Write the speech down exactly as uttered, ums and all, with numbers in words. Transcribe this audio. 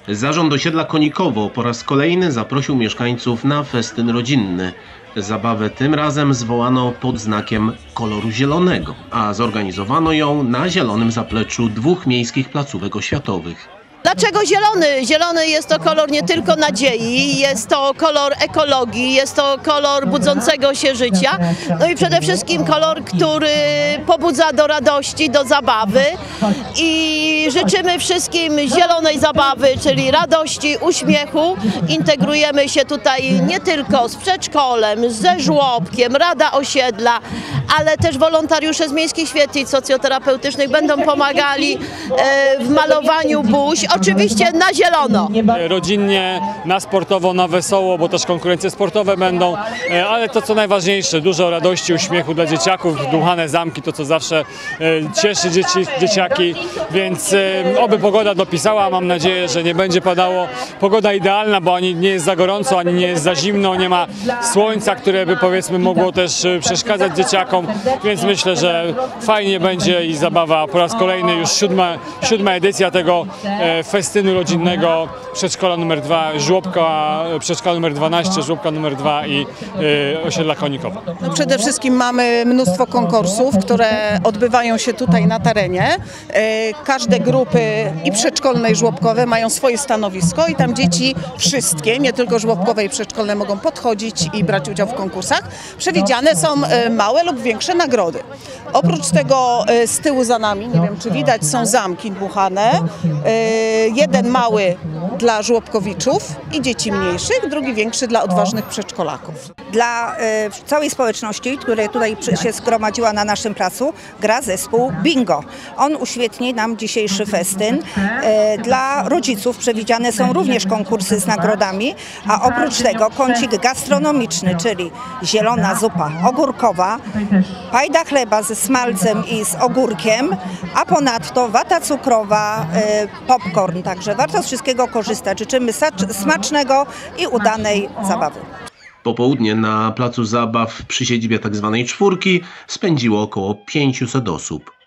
Zarząd osiedla Konikowo po raz kolejny zaprosił mieszkańców na festyn rodzinny. Zabawę tym razem zwołano pod znakiem koloru zielonego, a zorganizowano ją na zielonym zapleczu dwóch miejskich placówek oświatowych. Dlaczego zielony? Zielony jest to kolor nie tylko nadziei, jest to kolor ekologii, jest to kolor budzącego się życia, no i przede wszystkim kolor, który pobudza do radości, do zabawy i życzymy wszystkim zielonej zabawy, czyli radości, uśmiechu. Integrujemy się tutaj nie tylko z przedszkolem, ze żłobkiem, Rada Osiedla, ale też wolontariusze z miejskich świetlic socjoterapeutycznych będą pomagali w malowaniu buź. Oczywiście na zielono. Rodzinnie, na sportowo, na wesoło, bo też konkurencje sportowe będą, ale to co najważniejsze, dużo radości, uśmiechu dla dzieciaków, dmuchane zamki, to co zawsze cieszy dzieci, dzieciaki, więc oby pogoda dopisała, mam nadzieję, że nie będzie padało. Pogoda idealna, bo ani nie jest za gorąco, ani nie jest za zimno, nie ma słońca, które by powiedzmy mogło też przeszkadzać dzieciakom, więc myślę, że fajnie będzie i zabawa po raz kolejny, już siódma, siódma edycja tego festynu rodzinnego, przedszkola numer dwa, żłobka, przedszkola numer dwanaście, żłobka numer dwa i y, osiedla Konikowo. No przede wszystkim mamy mnóstwo konkursów, które odbywają się tutaj na terenie. Każde grupy i przedszkolne i żłobkowe mają swoje stanowisko i tam dzieci wszystkie, nie tylko żłobkowe i przedszkolne, mogą podchodzić i brać udział w konkursach. Przewidziane są małe lub większe nagrody. Oprócz tego z tyłu za nami, nie wiem czy widać, są zamki dmuchane. Jeden mały dla żłobkowiczów i dzieci mniejszych, drugi większy dla odważnych przedszkolaków. Dla e, całej społeczności, która tutaj się zgromadziła na naszym placu, gra zespół Bingo. On uświetni nam dzisiejszy festyn. E, dla rodziców przewidziane są również konkursy z nagrodami, a oprócz tego kącik gastronomiczny, czyli zielona zupa ogórkowa, pajda chleba ze smalcem i z ogórkiem, a ponadto wata cukrowa, e, popcorn. Także warto z wszystkiego korzystać. Życzymy smacznego i udanej zabawy. Popołudnie na placu zabaw przy siedzibie tzw. czwórki spędziło około pięciuset osób.